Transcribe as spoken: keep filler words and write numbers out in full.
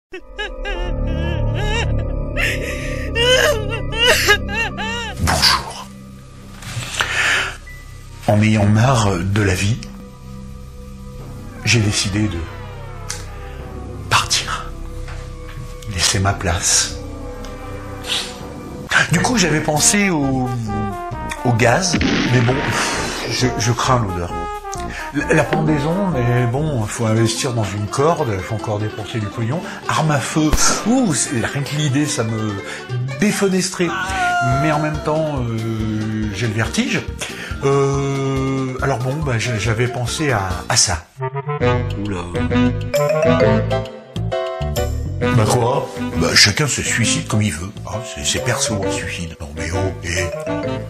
Bonjour. En ayant marre de la vie, j'ai décidé de partir, laisser ma place. Du coup, j'avais pensé au, au gaz, mais bon, je, je crains l'odeur. La, la pendaison, mais bon, il faut investir dans une corde, il faut encore dépenser du pognon. Arme à feu, ouh, rien que l'idée, ça me défenestrait. Mais en même temps, euh, j'ai le vertige. Euh, alors bon, bah, j'avais pensé à, à ça. Oula. Bah quoi? Bah chacun se suicide comme il veut. Ah, c'est perso, le suicide. Non mais oh, et...